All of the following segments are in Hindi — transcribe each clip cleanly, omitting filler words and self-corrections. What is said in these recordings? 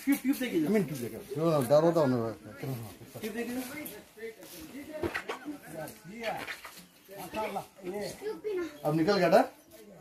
ट्यूब देखिए, दारो दाओ ना ट्यूब देखिए। अब निकल गया डर।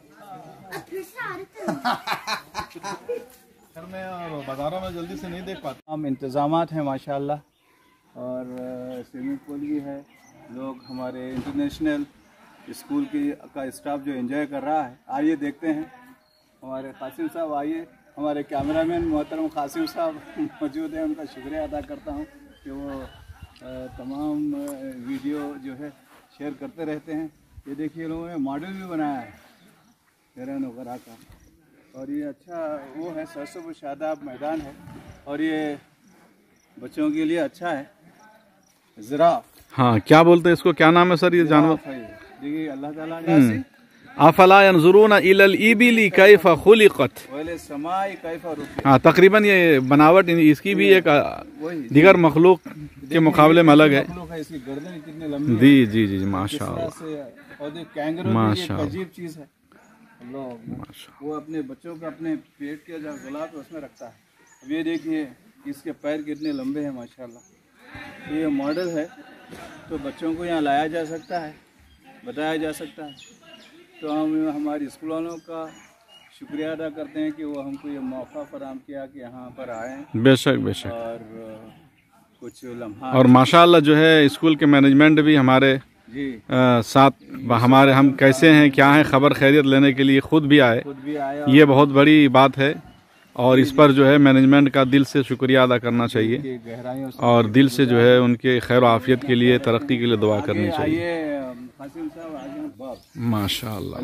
घर में और बाजारों में जल्दी से नहीं देख पाते। हम इंतज़ामात हैं माशाल्लाह, और स्विमिंग पूल भी है। लोग हमारे इंटरनेशनल स्कूल का स्टाफ जो एंजॉय कर रहा है। आइए देखते हैं। हमारे कासिम साहब आइए, हमारे कैमरामैन मोहतरम कासिम साहब मौजूद हैं। उनका शुक्रिया अदा करता हूँ कि वो तमाम वीडियो जो है शेयर करते रहते हैं। ये देखिए लोगों ने मॉडल भी बनाया है तैरान वगैरह का, और ये अच्छा वो है, सरसब्ज़ शादाब मैदान है, और ये बच्चों के लिए अच्छा है। ज़िराफ, हाँ क्या बोलते हैं इसको, क्या नाम है सर ये जानवर? देखिए अल्लाह ताला ने अफला यंजुरूना इलल इबिली कैफ़ खुलिक़त, वले समाई कैफ़ रुफ़िअत। हाँ तकरीबन ये बनावट इसकी भी एक दीगर मखलूक के मुकाबले में अलग है। इसकी गर्दन कितनी लंबी है। जी जी जी माशाअल्लाह, और कैंगरू भी एक अजीब चीज़ है। वो अपने बच्चों का अपने पेट के जो गुलाब है उसमें रखता है। अब ये देखिए इसके पैर कितने लंबे हैं माशाल्लाह। ये मॉडल है, तो बच्चों को यहाँ लाया जा सकता है, बताया जा सकता है। तो हम हमारे स्कूल वालों का शुक्रिया अदा करते हैं कि वो हमको ये मौका फराहम किया कि यहाँ पर आए। बेशक बेशक। और कुछ लम्हा, और माशाल्लाह जो है स्कूल के मैनेजमेंट भी हमारे जी साथ, हमारे हम कैसे हैं क्या हैं खबर खैरियत लेने के लिए खुद भी आए। ये बहुत बड़ी बात है, और इस पर जो है मैनेजमेंट का दिल से शुक्रिया अदा करना चाहिए, और दिल से जो है उनके खैर आफियत के लिए, तरक्की के लिए दुआ करनी चाहिए। माशाअल्लाह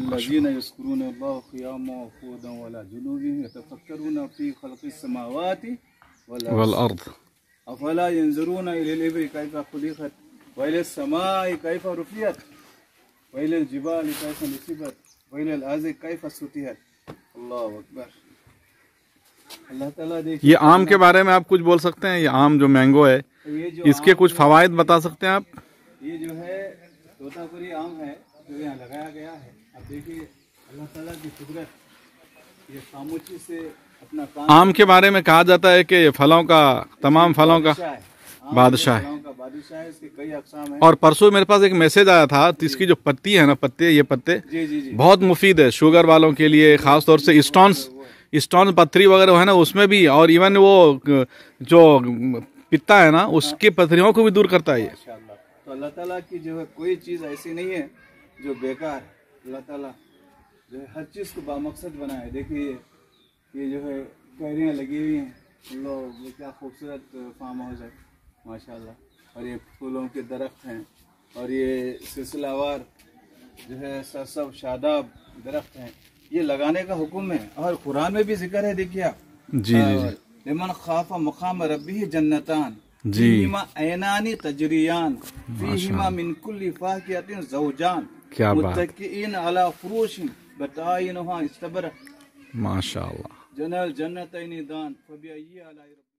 वल अर्द अफला यंजुरून इलल इबिल कैफ़ खुलिक़त वइलस समाई कैफ़ रुफ़िअत वइलल जिबाल कैफ़ नुसिबत वइलल अर्ज़ कैफ़ सुतिहत। अल्लाहु अकबर। अल्लाह ताला देखिए। ये आम के बारे में आप कुछ बोल सकते हैं? ये आम जो मैंगो है, इसके कुछ फवायद बता सकते हैं आप? ये जो है तोतापुरी आम है जो यहाँ लगाया गया है। अब देखिए अल्लाह ताला की कुदरत, ये खामोशी से अपना काम। आम के बारे में कहा जाता है कि फलों का, तमाम फलों का बादशाह है। इसके कई अक़साम हैं। और परसों मेरे पास एक मैसेज आया था, तो इसकी जो पत्ती है ना, ये पत्ते बहुत मुफीद है शुगर वालों के लिए, खास तौर से स्टोन पथरी वगैरह है ना उसमें भी, और इवन वो जो पित्ता है ना उसकी पथरियों को भी दूर करता है ये। तो अल्लाह ताला की जो है कोई चीज़ ऐसी नहीं है जो बेकार है। अल्लाह ताला जो है हर चीज़ को बामकसद बनाए। देखिए ये जो है कैरियाँ लगी हुई हैं, लोग क्या खूबसूरत फार्म हाउस है माशाल्लाह। और ये फूलों के दरख्त हैं, और ये सिलसिलावार जो है सरसब्ज़ शादाब दरख्त हैं। ये लगाने का हुक्म है, और कुरान में भी जिक्र है। देखिए आप जी जी लिमन खाफा मकाम रब्बिही जन्नतान जी, फीहिमा ऐनानी तजरियान फीहिमा मिन कुल्ली फाकिहतिन ज़ौजान क्या बात, मुत्तकिईन अला फुरूशिन बताइनुहा इस्तबर माशाअल्लाह। जनल जन्नतैनि दान फबिअय्यि आलाई